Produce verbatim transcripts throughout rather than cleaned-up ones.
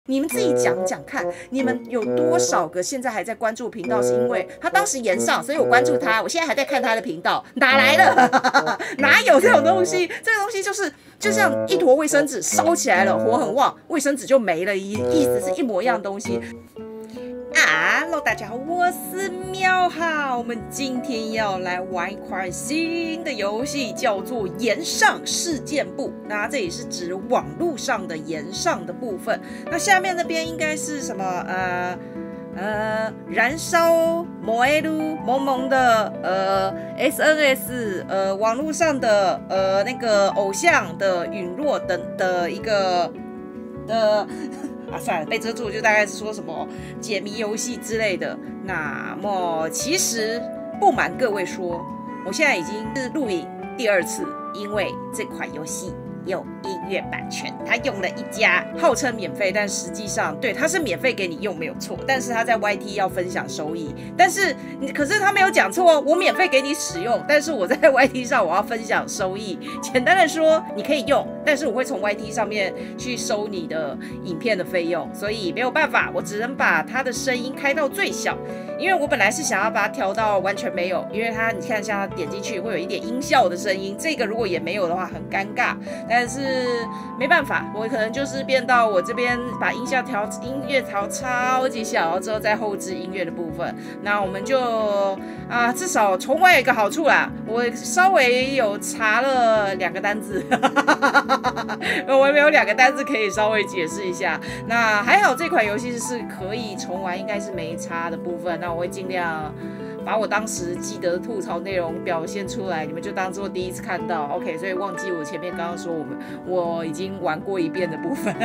你们自己讲讲看，你们有多少个现在还在关注频道，是因为他当时延上，所以我关注他，我现在还在看他的频道，哪来的？哪有这种东西？这个东西就是就像一坨卫生纸烧起来了，火很旺，卫生纸就没了，意意思是一模一样东西。Hello， 大家好，我是喵哈，我们今天要来玩一款新的游戏，叫做炎上事件簿。那这里是指网络上的炎上的部分。那下面那边应该是什么？呃呃，燃烧摩 A 路萌萌的呃 S N S 呃网络上的呃那个偶像的陨落等的一个的。啊，算了，被遮住就大概是说什么解谜游戏之类的。那么其实不瞒各位说，我现在已经是录影第二次，因为这款游戏有音乐版权，他用了一家号称免费，但实际上对他是免费给你用没有错，但是他在 Y T 要分享收益，但是可是他没有讲错哦，我免费给你使用，但是我在 Y T 上我要分享收益。简单的说，你可以用，但是我会从 Y T 上面去收你的影片的费用，所以没有办法，我只能把它的声音开到最小，因为我本来是想要把它调到完全没有，因为它你看像它点进去会有一点音效的声音，这个如果也没有的话很尴尬，但是没办法，我可能就是变到我这边把音效调音乐调超级小，然后之后再后置音乐的部分。那我们就啊，至少重玩有一个好处啦，我稍微有查了两个单字，我有两个单字可以稍微解释一下。那还好这款游戏是可以重玩，应该是没差的部分。那我会尽量把我当时记得吐槽内容表现出来，你们就当做第一次看到 ，OK？ 所以忘记我前面刚刚说我们我已经玩过一遍的部分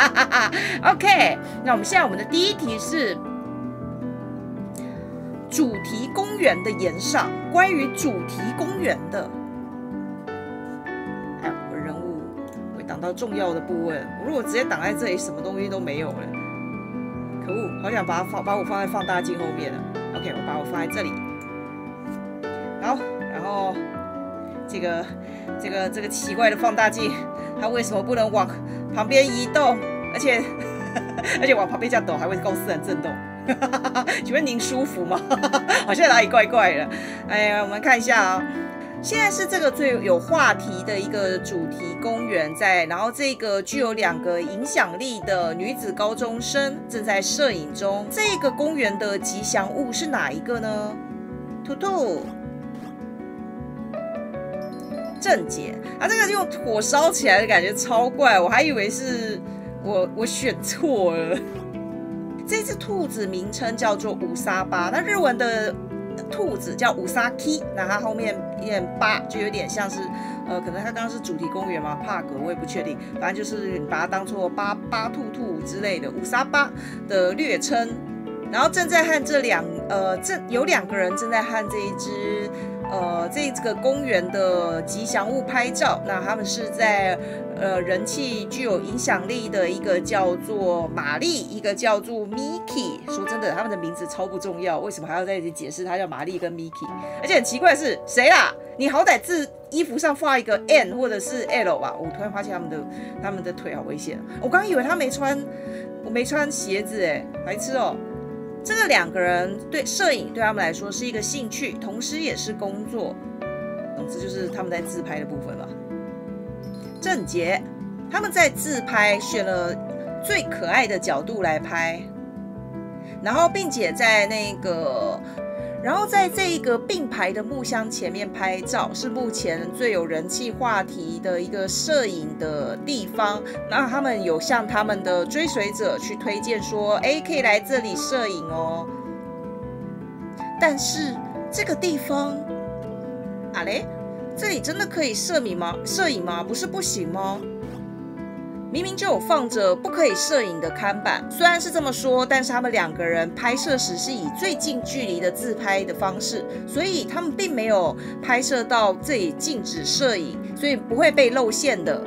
，OK？ 那我们现在我们的第一题是主题公园的延上，关于主题公园的，哎，我人物会挡到重要的部分，我如果直接挡在这里，什么东西都没有了，可恶！好想把它放把我放在放大镜后面了。OK， 我把我放在这里。好，然后这个这个这个奇怪的放大镜，它为什么不能往旁边移动？而且而且往旁边这样抖，还会够私人震动。请问您舒服吗？好像哪里怪怪的。哎呀，我们看一下啊、哦。现在是这个最有话题的一个主题公园在，然后这个具有两个影响力的女子高中生正在摄影中。这个公园的吉祥物是哪一个呢？兔兔、正解啊，这个用火烧起来的感觉超怪，我还以为是我我选错了。这只兔子名称叫做五沙巴，那日文的兔子叫五沙 K， 那它后面一点八就有点像是，呃，可能它刚刚是主题公园嘛 ，park 我也不确定，反正就是你把它当做八八兔兔之类的五沙巴的略称。然后正在和这两呃正有两个人正在和这一只呃这个公园的吉祥物拍照，那他们是在呃人气具有影响力的一个叫做玛丽，一个叫做 Miki。说真的，他们的名字超不重要，为什么还要在这里解释它叫玛丽跟 Miki？ 而且很奇怪的是，谁啦？你好歹字衣服上画一个 N 或者是 L 吧。我突然发现他们的他们的腿好危险，我刚刚以为他没穿，我没穿鞋子哎，白痴哦。这个两个人对摄影对他们来说是一个兴趣，同时也是工作。总之就是他们在自拍的部分了。正解，他们在自拍，选了最可爱的角度来拍，然后并且在那个，然后在这一个并排的木箱前面拍照，是目前最有人气话题的一个摄影的地方。那他们有向他们的追随者去推荐说，哎，可以来这里摄影哦。但是这个地方，啊嘞，这里真的可以摄影吗？摄影吗？不是不行吗？明明就有放着不可以摄影的看板，虽然是这么说，但是他们两个人拍摄时是以最近距离的自拍的方式，所以他们并没有拍摄到这里禁止摄影，所以不会被露馅的。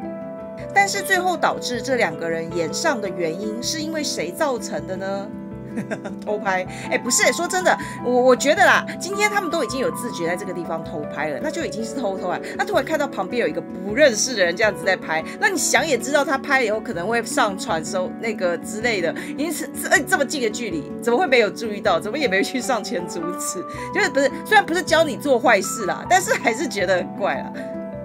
但是最后导致这两个人延上的原因是因为谁造成的呢？ 偷拍，哎、欸，不是，说真的，我我觉得啦，今天他们都已经有自觉在这个地方偷拍了，那就已经是偷偷啊。那突然看到旁边有一个不认识的人这样子在拍，那你想也知道，他拍了以后可能会上传收那个之类的，因此这、欸、这么近的距离，怎么会没有注意到？怎么也没有去上前阻止？就是不是，虽然不是教你做坏事啦，但是还是觉得很怪啦。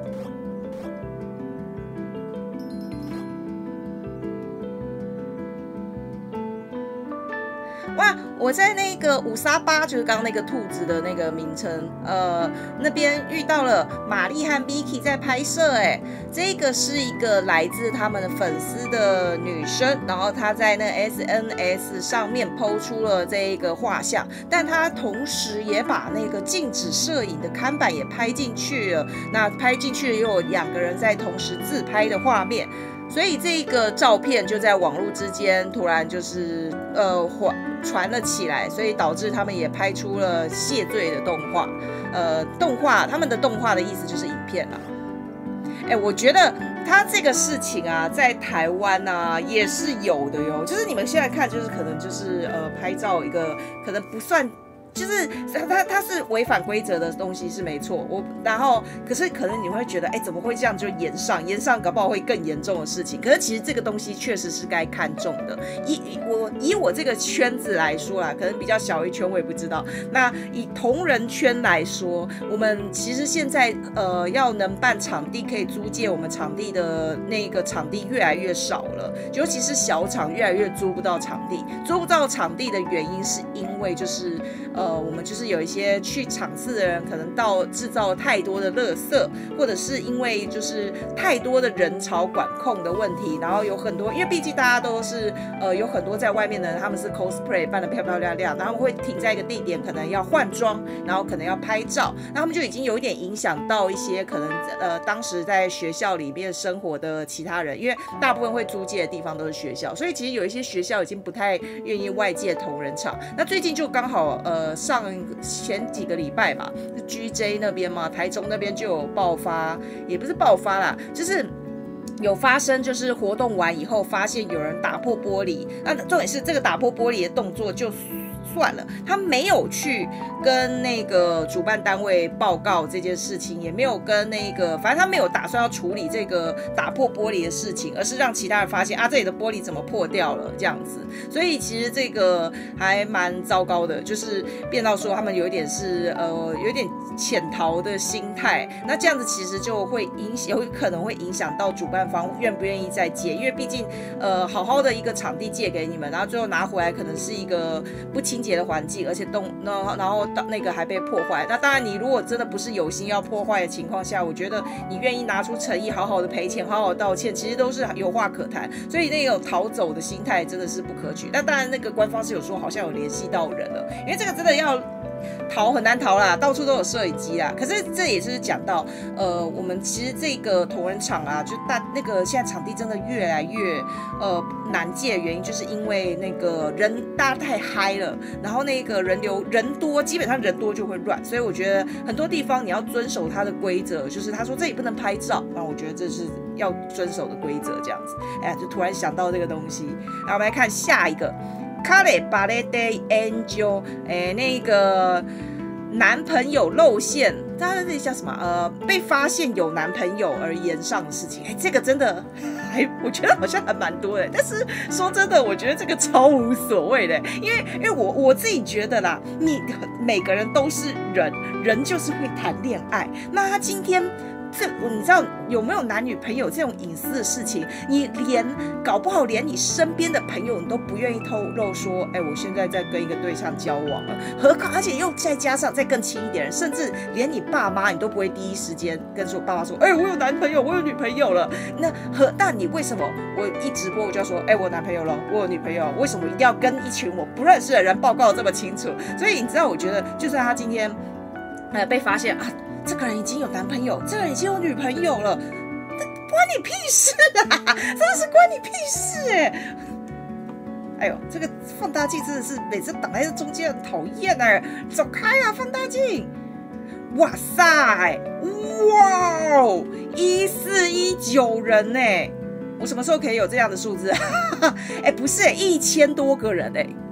哇！我在那个五沙巴，就是刚刚那个兔子的那个名称，呃，那边遇到了玛丽和 Vicky 在拍摄，哎，这个是一个来自他们的粉丝的女生，然后她在那 S N S 上面 po 出了这一个画像，但她同时也把那个禁止摄影的看板也拍进去了，那拍进去又有两个人在同时自拍的画面。所以这个照片就在网络之间突然就是呃传了起来，所以导致他们也拍出了谢罪的动画。呃，动画他们的动画的意思就是影片啦。哎，我觉得他这个事情啊，在台湾啊也是有的哟。就是你们现在看，就是可能就是呃拍照一个可能不算。就是它它是违反规则的东西是没错，我然后可是可能你会觉得，哎，怎么会这样就延上？延上搞不好会更严重的事情。可是其实这个东西确实是该看重的。以我以我这个圈子来说啦，可能比较小一圈，我也不知道。那以同人圈来说，我们其实现在呃要能办场地可以租借我们场地的那个场地越来越少了，尤其是小场越来越租不到场地。租不到场地的原因是因为就是呃。呃，我们就是有一些去场次的人，可能到制造了太多的垃圾，或者是因为就是太多的人潮管控的问题，然后有很多，因为毕竟大家都是呃有很多在外面的人，他们是 cosplay 扮得漂漂亮亮，然后会停在一个地点，可能要换装，然后可能要拍照，那他们就已经有一点影响到一些可能呃当时在学校里面生活的其他人，因为大部分会租借的地方都是学校，所以其实有一些学校已经不太愿意外借同人场。那最近就刚好呃。上前几个礼拜吧 ，G J 那边嘛，台中那边就有爆发，也不是爆发啦，就是有发生，就是活动完以后发现有人打破玻璃，那重点是这个打破玻璃的动作就算了，他没有去跟那个主办单位报告这件事情，也没有跟那个，反正他没有打算要处理这个打破玻璃的事情，而是让其他人发现啊，这里的玻璃怎么破掉了这样子。所以其实这个还蛮糟糕的，就是变到说他们有一点是呃有一点潜逃的心态，那这样子其实就会影响，有可能会影响到主办方愿不愿意再借，因为毕竟呃好好的一个场地借给你们，然后最后拿回来可能是一个不清洁的环境，而且动然后那个还被破坏。那当然你如果真的不是有心要破坏的情况下，我觉得你愿意拿出诚意好好的赔钱好好的道歉，其实都是有话可谈。所以那种逃走的心态真的是不可取。那当然那个官方是有说好像有联系到人了，因为这个真的要逃很难逃啦，到处都有摄影机啦。可是这也是讲到，呃，我们其实这个同人场啊，就大那个现在场地真的越来越呃难借，原因就是因为那个人大家太嗨了，然后那个人流人多，基本上人多就会乱，所以我觉得很多地方你要遵守它的规则，就是他说这里不能拍照，那我觉得这是要遵守的规则，这样子。哎呀，就突然想到这个东西。然后我们来看下一个。卡雷巴雷德 Angel， 哎，那个男朋友露馅，他那叫什么？呃，被发现有男朋友而延上的事情，哎，这个真的还我觉得好像还蛮多的。但是说真的，我觉得这个超无所谓的，因为因为我我自己觉得啦，你每个人都是人，人就是会谈恋爱。那他今天。这你知道有没有男女朋友这种隐私的事情？你连搞不好连你身边的朋友你都不愿意透露说，哎，我现在在跟一个对象交往了。何况而且又再加上再更亲一点人，甚至连你爸妈你都不会第一时间跟说爸妈说，哎，我有男朋友，我有女朋友了。那何但你为什么我一直播我就要说，哎，我有男朋友了，我有女朋友，为什么一定要跟一群我不认识的人报告这么清楚？所以你知道，我觉得就算他今天呃被发现啊。这个人已经有男朋友，这个人已经有女朋友了，关你屁事啊！真的是关你屁事哎、欸！哎呦，这个放大镜真的是每次挡在这中间很讨厌哎，走开啊，放大镜！哇塞，哇哦，一四一九人哎、欸，我什么时候可以有这样的数字？哎，不是哎、欸，一千多个人哎、欸。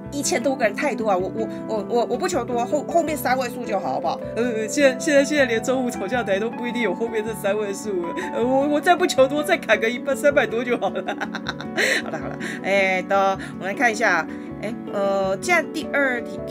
一千多个人太多啊，我我我我我不求多，后后面三位数就好，好不好？呃，现在现在现在连中午吵架台都不一定有后面这三位数了，呃，我我再不求多，再砍个一百三百多就好了。好了好了，哎的，我们来看一下，哎呃，这样第二题，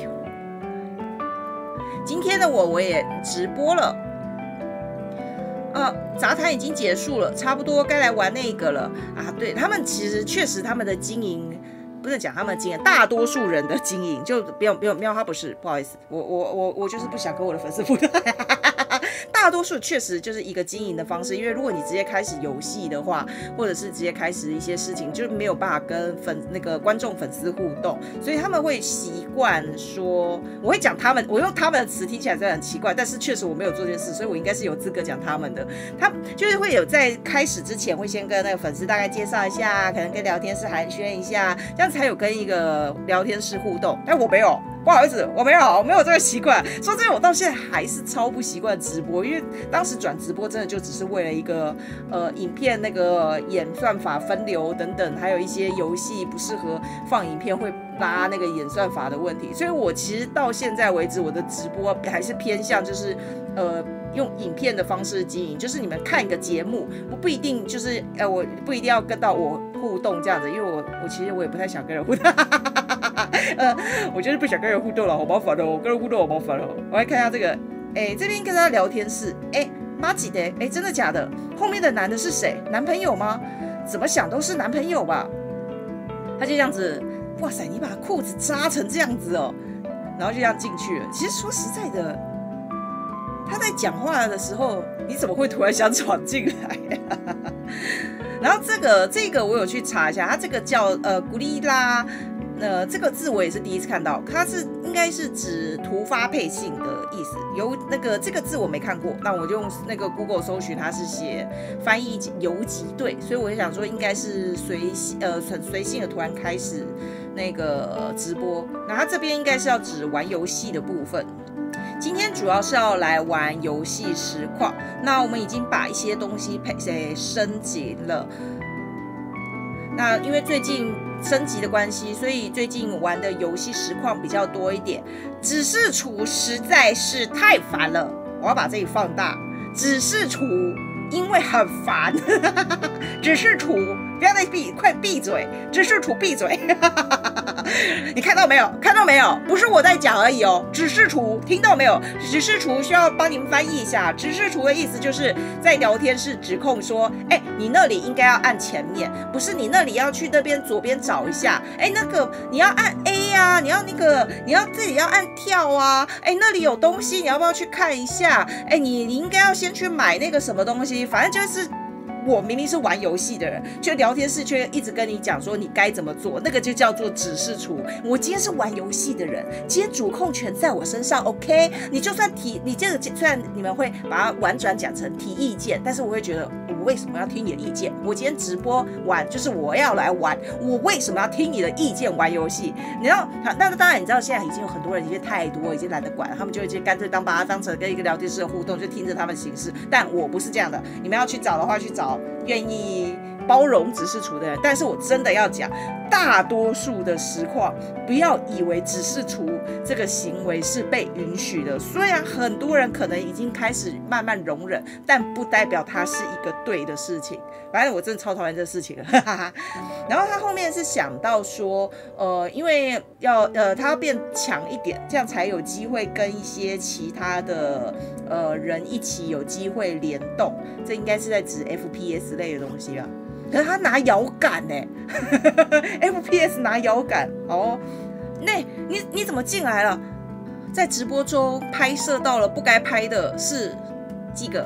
今天的我我也直播了。呃，杂谈已经结束了，差不多该来玩那个了啊！对他们，其实确实他们的经营，不是讲他们的经营，大多数人的经营就不用不用，喵他不是，不好意思，我我我我就是不想跟我的粉丝互动。大多数确实就是一个经营的方式，因为如果你直接开始游戏的话，或者是直接开始一些事情，就没有办法跟粉那个观众粉丝互动，所以他们会习惯说，我会讲他们，我用他们的词听起来真的很奇怪，但是确实我没有做这件事，所以我应该是有资格讲他们的。他就是会有在开始之前会先跟那个粉丝大概介绍一下，可能跟聊天室寒暄一下，这样才有跟一个聊天室互动。但我没有。不好意思，我没有，我没有这个习惯。说真的，我到现在还是超不习惯直播，因为当时转直播真的就只是为了一个呃影片那个演算法分流等等，还有一些游戏不适合放影片会拉那个演算法的问题。所以我其实到现在为止，我的直播还是偏向就是呃。用影片的方式经营，就是你们看一个节目，我不一定就是呃，我不一定要跟到我互动这样子，因为我我其实我也不太想跟人互动，呃，我就是不想跟人互动了，好麻烦哦，跟人互动好麻烦哦。我来看一下这个，哎，这边跟他聊天室，哎，妈几的，哎，真的假的？后面的男的是谁？男朋友吗？怎么想都是男朋友吧？他就这样子，哇塞，你把裤子扎成这样子哦，然后就这样进去了。其实说实在的。他在讲话的时候，你怎么会突然想闯进来、啊？然后这个这个我有去查一下，它这个叫呃古力拉，呃这个字我也是第一次看到，它是应该是指突发配性的意思。有那个这个字我没看过，那我就用那个 Google 搜寻，它是写翻译游击队，所以我就想说应该是随呃很随性的突然开始那个直播。那它这边应该是要指玩游戏的部分。今天主要是要来玩游戏实况，那我们已经把一些东西配诶升级了。那因为最近升级的关系，所以最近玩的游戏实况比较多一点。指示图实在是太烦了，我要把这里放大。指示图因为很烦，指示图不要再闭，快闭嘴！指示图闭嘴！你看到没有？看到没有？不是我在讲而已哦。指示图听到没有？指示图需要帮你们翻译一下。指示图的意思就是在聊天室指控说，哎，你那里应该要按前面，不是你那里要去那边左边找一下。哎，那个你要按 A 啊，你要那个你要自己要按跳啊。哎，那里有东西，你要不要去看一下？哎，你你应该要先去买那个什么东西，反正就是。我明明是玩游戏的人，却聊天室却一直跟你讲说你该怎么做，那个就叫做指示图。我今天是玩游戏的人，今天主控权在我身上 ，OK？ 你就算提，你这个虽然你们会把它婉转讲成提意见，但是我会觉得我为什么要听你的意见？我今天直播玩就是我要来玩，我为什么要听你的意见玩游戏？你知道，那当然你知道现在已经有很多人已经太多，已经懒得管了，他们就已经干脆当把它当成跟一个聊天室的互动，就听着他们行事。但我不是这样的，你们要去找的话去找。愿意包容指示图的人，但是我真的要讲，大多数的实况不要以为指示图这个行为是被允许的。虽然很多人可能已经开始慢慢容忍，但不代表它是一个对的事情。反正我真的超讨厌这个事情了，哈哈哈。然后他后面是想到说，呃，因为要呃他要变强一点，这样才有机会跟一些其他的呃人一起有机会联动。这应该是在指 F P S 类的东西吧。可是他拿摇杆呢、欸、，F P S 拿摇杆哦，那你你怎么进来了？在直播中拍摄到了不该拍的是几个？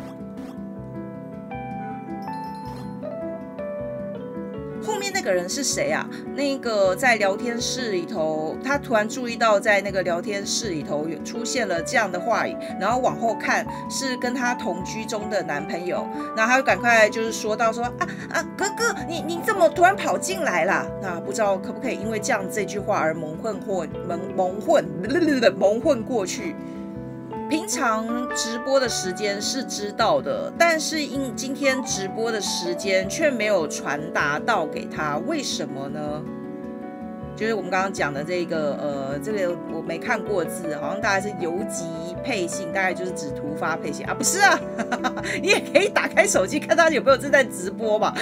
后面那个人是谁啊？那个在聊天室里头，他突然注意到在那个聊天室里头有出现了这样的话语，然后往后看是跟他同居中的男朋友，然后他就赶快就是说到说啊啊哥哥，你你怎么突然跑进来啦？那不知道可不可以因为这样这句话而蒙混或蒙蒙混蒙混过去。平常直播的时间是知道的，但是因今天直播的时间却没有传达到给他，为什么呢？ 就是我们刚刚讲的这个呃，这个我没看过字，好像大概是邮寄配信，大概就是指突发配信啊，不是啊，你也可以打开手机看他有没有正在直播嘛。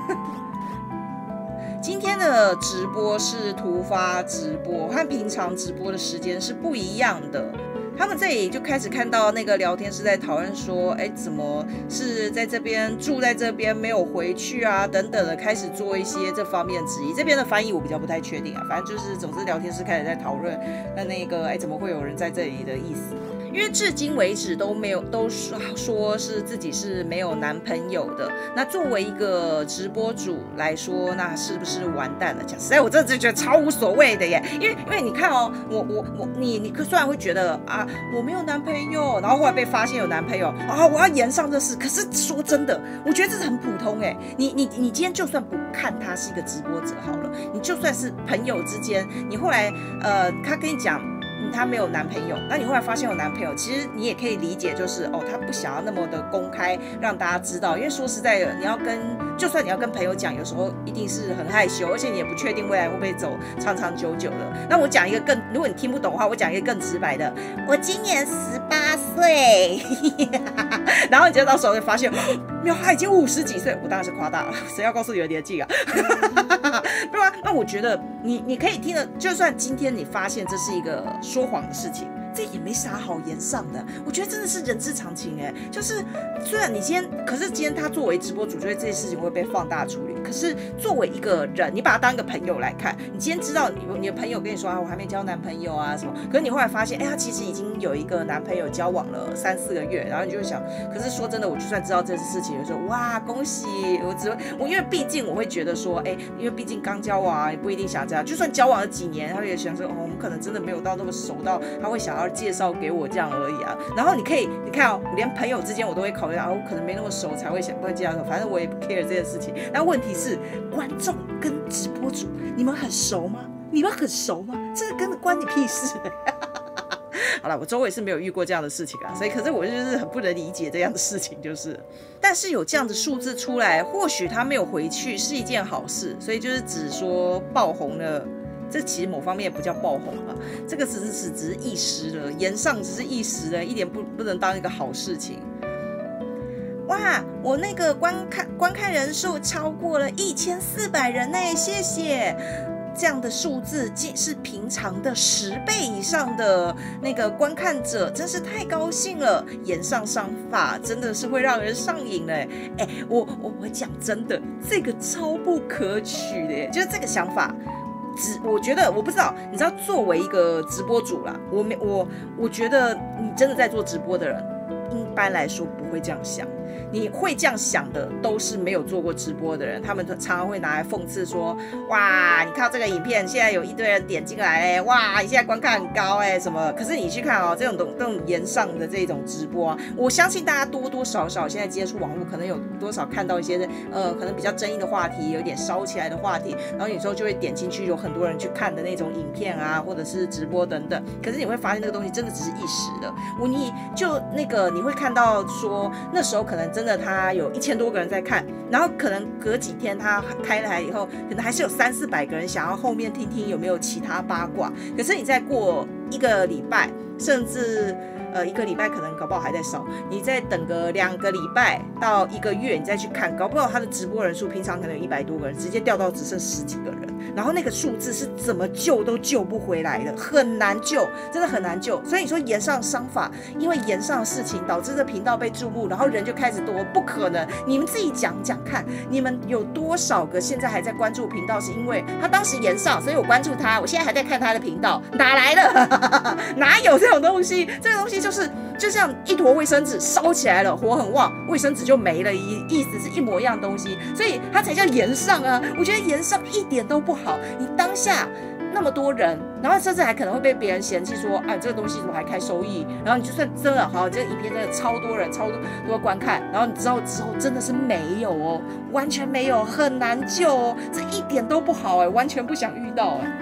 今天的直播是突发直播，和平常直播的时间是不一样的。他们这里就开始看到那个聊天是在讨论说，哎，怎么是在这边住在这边没有回去啊，等等的，开始做一些这方面质疑。这边的翻译我比较不太确定啊，反正就是总之聊天室开始在讨论，那那个哎怎么会有人在这里的意思。因为至今为止都没有都说说是自己是没有男朋友的，那作为一个直播主来说，那是不是完蛋了？讲实在，我真的觉得超无所谓的耶。因为因为你看哦，我我我你你虽然会觉得啊我没有男朋友，然后后来被发现有男朋友啊，我要延上这事。可是说真的，我觉得这是很普通哎。你你你今天就算不看他是一个直播者好了，你就算是朋友之间，你后来呃他跟你讲。她没有男朋友，那你后来发现有男朋友，其实你也可以理解，就是哦，她不想要那么的公开让大家知道，因为说实在的，你要跟，就算你要跟朋友讲，有时候一定是很害羞，而且你也不确定未来会不会走长长久久的。那我讲一个更，如果你听不懂的话，我讲一个更直白的，我今年十八岁，然后你就到时候会发现，没有，他已经五十几岁，我当然是夸大了，谁要告诉你的年纪啊？对吧？那我觉得你你可以听的，就算今天你发现这是一个说谎的事情，这也没啥好言上的。我觉得真的是人之常情哎、欸，就是虽然你今天，可是今天他作为直播主，所以这些事情会被放大处理。可是作为一个人，你把他当一个朋友来看，你今天知道你你的朋友跟你说啊，我还没交男朋友啊什么，可是你后来发现，哎、欸，他其实已经有一个男朋友交往了三四个月，然后你就会想，可是说真的，我就算知道这件事情，就说哇恭喜，我只会我因为毕竟我会觉得说，哎、欸，因为毕竟刚交往啊，也不一定想这样，就算交往了几年，他也想说，哦，我们可能真的没有到那么熟到他会想要介绍给我这样而已啊。然后你可以你看哦，连朋友之间我都会考虑到，啊，我可能没那么熟才会想不会介绍，反正我也不 care 这件事情。但问题是，观众跟直播主，你们很熟吗？你们很熟吗？这个跟关你屁事、欸。好了，我周围是没有遇过这样的事情啊，所以可是我就是很不能理解这样的事情，就是，但是有这样的数字出来，或许他没有回去是一件好事，所以就是只说爆红了。这其实某方面不叫爆红啊，这个只是只是一时的，言上只是一时的，一点不不能当一个好事情。哇，我那个观看观看人数超过了一千四百人呢，谢谢。这样的数字是平常的十倍以上的那个观看者，真是太高兴了。言上赏法真的是会让人上瘾嘞。哎，我我我讲真的，这个超不可取的耶，就是这个想法。只我觉得我不知道，你知道，作为一个直播主啦，我没我我觉得你真的在做直播的人，一般来说不会这样想。你会这样想的都是没有做过直播的人，他们常常会拿来讽刺说，哇，你看这个影片现在有一堆人点进来哎，哇，你现在观看很高哎什么，可是你去看哦，这种这种言上的这种直播啊，我相信大家多多少少现在接触网络，可能有多少看到一些呃可能比较争议的话题，有点烧起来的话题，然后有时候就会点进去，有很多人去看的那种影片啊，或者是直播等等，可是你会发现那个东西真的只是一时的，我你就那个你会看到说那时候可能真的他有一千多个人在看，然后可能隔几天他开台以后，可能还是有三四百个人想要后面听听有没有其他八卦。可是你再过一个礼拜，甚至呃一个礼拜可能搞不好还在烧，你再等个两个礼拜到一个月，你再去看，搞不好他的直播人数平常可能有一百多个人，直接掉到只剩十几个人，然后那个数字是怎么救都救不回来的，很难救，真的很难救。所以你说言上赏法，因为言上的事情导致这频道被注目，然后人就开始多，不可能。你们自己讲讲看，你们有多少个现在还在关注频道，是因为他当时言上，所以我关注他，我现在还在看他的频道，哪来的？哪有这种东西？这个东西就是就像一坨卫生纸烧起来了，火很旺，卫生纸就没了，意思是一模一样的东西，所以它才叫言上啊。我觉得言上一点都不好，你当下那么多人，然后甚至还可能会被别人嫌弃说，哎，这个东西怎么还开收益？然后你就算真的好，这个影片真的超多人、超多观看，然后你知道之后真的是没有哦，完全没有，很难救哦，这一点都不好哎，完全不想遇到哎。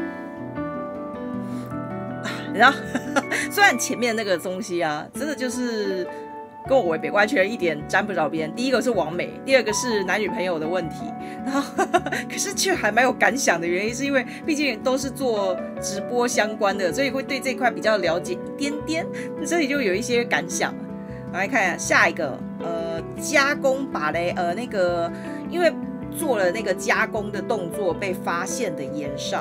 然后虽然前面那个东西啊，真的就是跟我完全一点沾不着边。第一个是网美，第二个是男女朋友的问题，然后可是却还蛮有感想的原因，是因为毕竟都是做直播相关的，所以会对这一块比较了解一点点，这里就有一些感想。来看一下下一个，呃，加工把嘞，呃，那个因为做了那个加工的动作被发现的炎上，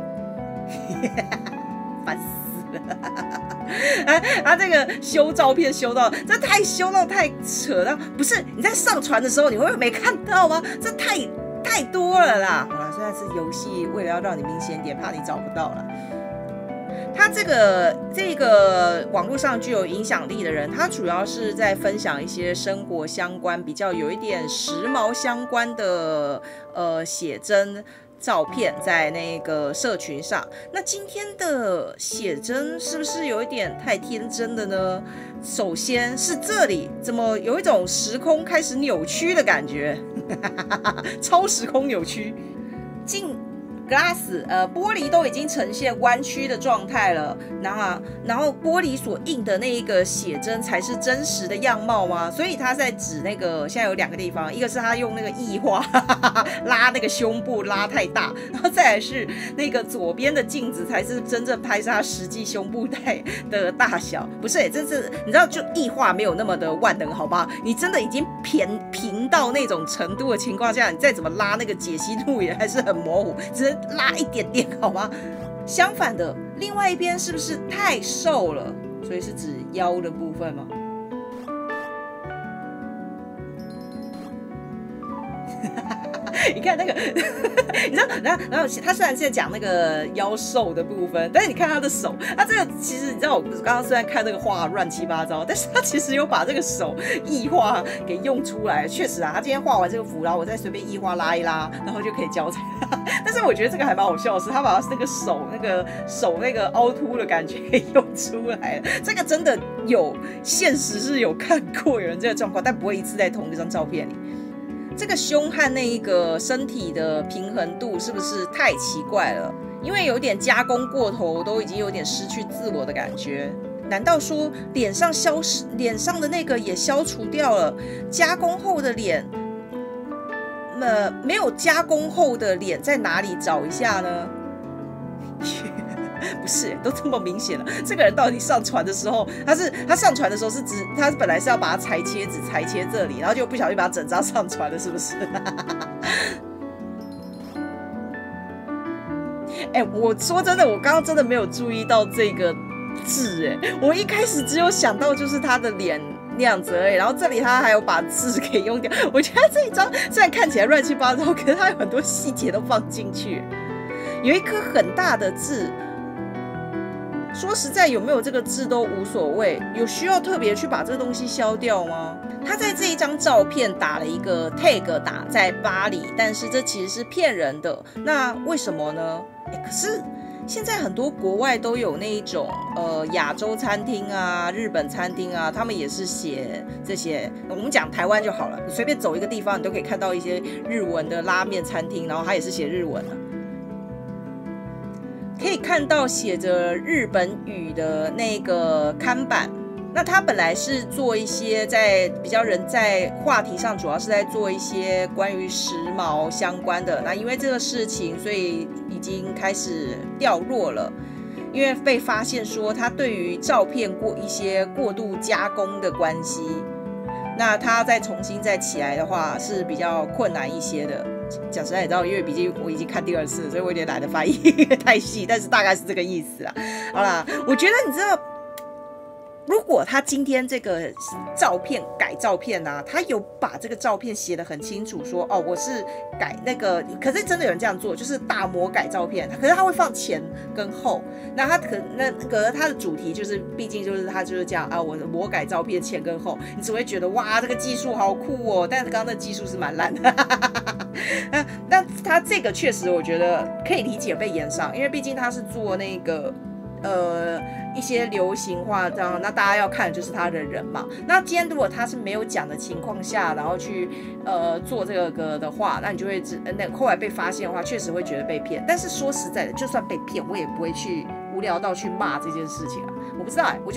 烦死了。啊，他这个修照片修到，这太修到太扯了，不是你在上传的时候，你会不会没看到吗？这太太多了啦。好啦，虽然是游戏，为了要让你明显点，怕你找不到啦。他这个这个网络上具有影响力的人，他主要是在分享一些生活相关、比较有一点时髦相关的呃写真。照片在那个社群上，那今天的写真是不是有一点太天真了呢？首先是这里怎么有一种时空开始扭曲的感觉，超时空扭曲。进 glass 呃玻璃都已经呈现弯曲的状态了，然后然后玻璃所印的那一个写真才是真实的样貌吗？所以他在指那个现在有两个地方，一个是他用那个异化拉那个胸部拉太大，然后再来是那个左边的镜子才是真正拍摄他实际胸部带的大小，不是、欸，这是你知道就异化没有那么的万能，好吗？你真的已经平平到那种程度的情况下，你再怎么拉那个解析度也还是很模糊，只是拉一点点好吗？相反的，另外一边是不是太瘦了？所以是指腰的部分吗？你看那个，你知道，然后然后他虽然是在讲那个腰瘦的部分，但是你看他的手，他这个其实你知道，我刚刚虽然看那个画乱七八糟，但是他其实有把这个手异化给用出来。确实啊，他今天画完这个符，然后我再随便异化拉一拉，然后就可以交差。但是我觉得这个还蛮好笑的是，他把他那个手那个手那个凹凸的感觉给用出来了。这个真的有现实是有看过有人这个状况，但不会一次在同一张照片里。这个胸和那一个身体的平衡度是不是太奇怪了？因为有点加工过头，都已经有点失去自我的感觉。难道说脸上消失，脸上的那个也消除掉了？加工后的脸，呃，没有加工后的脸在哪里找一下呢？不是，都这么明显了。这个人到底上传的时候，他是他上传的时候是指他本来是要把它裁切，只裁切这里，然后就不小心把整张上传了，是不是？哎、欸，我说真的，我刚刚真的没有注意到这个字，哎，我一开始只有想到就是他的脸那样子而已，然后这里他还有把字给用掉。我觉得这一张虽然看起来乱七八糟，可是他有很多细节都放进去，有一颗很大的字。说实在，有没有这个字都无所谓，有需要特别去把这个东西消掉吗？他在这一张照片打了一个 tag 打在巴黎，但是这其实是骗人的。那为什么呢？欸、可是现在很多国外都有那一种呃亚洲餐厅啊、日本餐厅啊，他们也是写这些。我们讲台湾就好了，你随便走一个地方，你都可以看到一些日文的拉面餐厅，然后它也是写日文的。可以看到写着日本语的那个看板，那他本来是做一些在比较人在话题上，主要是在做一些关于时髦相关的。那因为这个事情，所以已经开始掉落了。因为被发现说他对于照片过一些过度加工的关系，那他再重新再起来的话是比较困难一些的。讲实在，你知道，因为毕竟我已经看第二次，所以我有点懒得翻译太细，但是大概是这个意思啊。好啦，我觉得你知道，如果他今天这个照片改照片啊，他有把这个照片写得很清楚说，哦，我是改那个，可是真的有人这样做，就是大魔改照片，可是他会放前跟后，那他可那个他的主题就是，毕竟就是他就是这样啊，我的魔改照片前跟后，你只会觉得哇，这个技术好酷哦，但是刚刚的技术是蛮烂的。那但他这个确实我觉得可以理解被延上，因为毕竟他是做那个呃一些流行化这样，那大家要看的就是他的人嘛。那今天如果他是没有讲的情况下，然后去呃做这个的话，那你就会那后来被发现的话，确实会觉得被骗。但是说实在的，就算被骗，我也不会去无聊到去骂这件事情啊。我不知道哎、欸，我觉得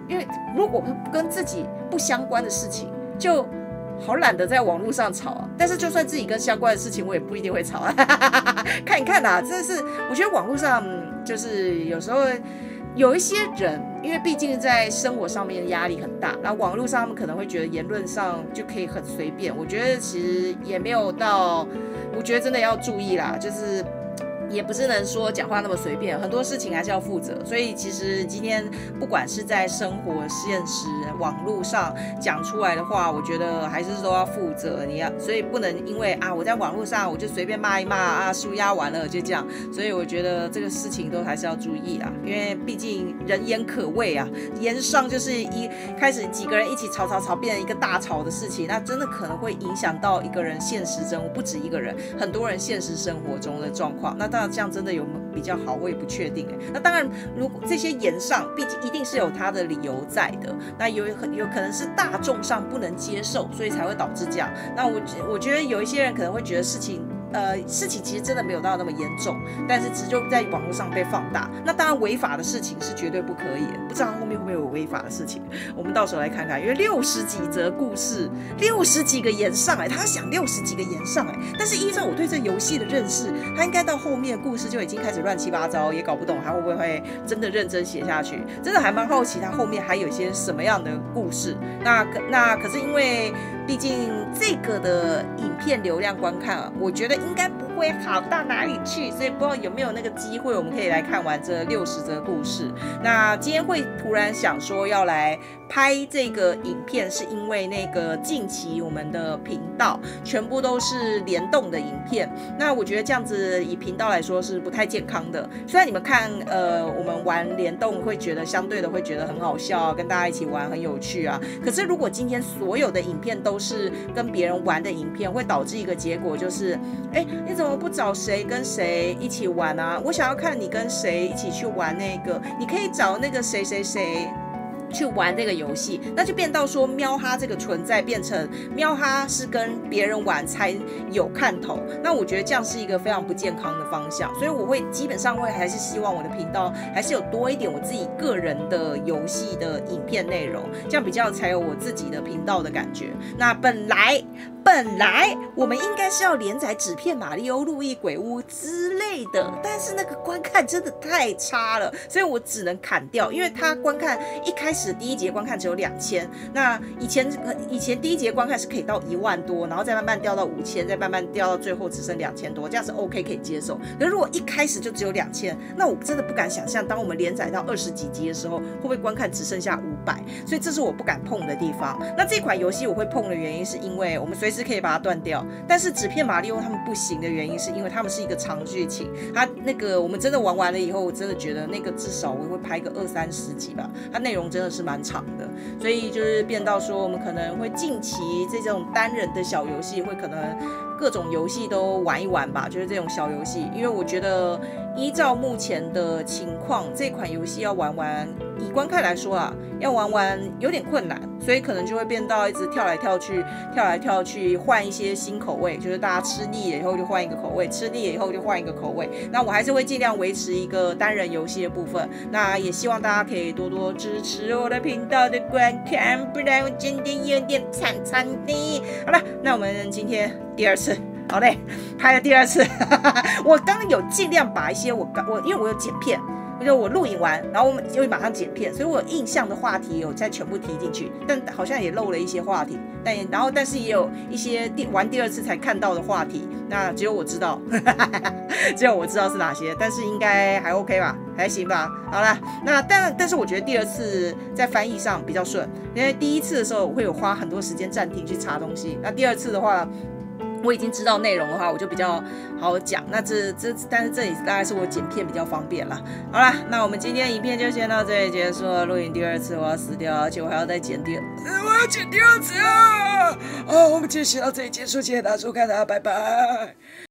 因为如果跟自己不相关的事情，就好懒得在网络上吵啊。但是就算自己跟相关的事情，我也不一定会吵啊。看一看啊，真的是，我觉得网络上就是有时候有一些人，因为毕竟在生活上面压力很大，然后网络上他们可能会觉得言论上就可以很随便。我觉得其实也没有到，我觉得真的要注意啦，就是也不是能说讲话那么随便，很多事情还是要负责。所以其实今天不管是在生活、现实、网络上讲出来的话，我觉得还是都要负责。你要，所以不能因为啊我在网络上我就随便骂一骂啊，抒压完了就这样。所以我觉得这个事情都还是要注意啊，因为毕竟人言可畏啊，言上就是一开始几个人一起吵吵吵，变成一个大吵的事情，那真的可能会影响到一个人现实生活，不止一个人，很多人现实生活中的状况。那当然这样真的有比较好，我也不确定。那当然，如果这些言上，毕竟一定是有他的理由在的。那有很有可能是大众上不能接受，所以才会导致这样。那我我觉得有一些人可能会觉得事情。呃，事情其实真的没有到那么严重，但是只就在网络上被放大。那当然违法的事情是绝对不可以的，不知道后面会不会有违法的事情，我们到时候来看看。因为六十几则故事，六十几个言上哎，他想六十几个言上哎，但是依照我对这游戏的认识，他应该到后面故事就已经开始乱七八糟，也搞不懂他会不会会真的认真写下去。真的还蛮好奇他后面还有一些什么样的故事。那那可是因为毕竟这个的影片流量观看啊，我觉得应该不会好到哪里去，所以不知道有没有那个机会，我们可以来看完这六十则故事。那今天会突然想说要来拍这个影片，是因为那个近期我们的频道全部都是联动的影片，那我觉得这样子以频道来说是不太健康的。虽然你们看呃我们玩联动会觉得相对的会觉得很好笑啊，跟大家一起玩很有趣啊，可是如果今天所有的影片都是跟别人玩的影片，会导致一个结果就是，哎，你怎么不找谁跟谁一起玩啊？我想要看你跟谁一起去玩那个，你可以找那个谁谁谁去玩这个游戏，那就变到说喵哈这个存在变成喵哈是跟别人玩才有看头，那我觉得这样是一个非常不健康的方向，所以我会基本上会还是希望我的频道还是有多一点我自己个人的游戏的影片内容，这样比较才有我自己的频道的感觉。那本来本来我们应该是要连载纸片马里欧、路易鬼屋之类的，但是那个观看真的太差了，所以我只能砍掉，因为它观看一开始第一节观看只有两千，那以前以前第一节观看是可以到一万多，然后再慢慢掉到五千，再慢慢掉到最后只剩两千多，这样是 OK 可以接受。可是如果一开始就只有两千，那我真的不敢想象，当我们连载到二十几集的时候，会不会观看只剩下五百？所以这是我不敢碰的地方。那这款游戏我会碰的原因，是因为我们随时可以把它断掉，但是纸片马里奥他们不行的原因，是因为他们是一个长剧情，它那个我们真的玩完了以后，我真的觉得那个至少我会拍个二三十集吧，它内容真的是蛮长的，所以就是变到说我们可能会近期这种单人的小游戏，会可能各种游戏都玩一玩吧，就是这种小游戏，因为我觉得依照目前的情况，这款游戏要玩完，以观看来说啊，要玩完有点困难，所以可能就会变到一直跳来跳去，跳来跳去，换一些新口味，就是大家吃腻了以后就换一个口味，吃腻了以后就换一个口味。那我还是会尽量维持一个单人游戏的部分，那也希望大家可以多多支持我的频道的观看，不然我今天有点惨惨的。好了，那我们今天第二次。好嘞，拍了第二次，我刚刚有尽量把一些我我因为我有剪片，就我录影完，然后我们就会马上剪片，所以我有印象的话题有再全部提进去，但好像也漏了一些话题，但然后但是也有一些第玩第二次才看到的话题，那只有我知道，只有我知道是哪些，但是应该还 OK 吧，还行吧。好啦，那但但是我觉得第二次在翻译上比较顺，因为第一次的时候我会有花很多时间暂停去查东西，那第二次的话。我已经知道内容的话，我就比较好讲。那这这，但是这里大概是我剪片比较方便啦。好啦，那我们今天影片就先到这里结束了。录影第二次我要死掉，而且我还要再剪第二，我要剪第二次啊！好，我们今天先到这里结束，谢谢大家收看，大家拜拜。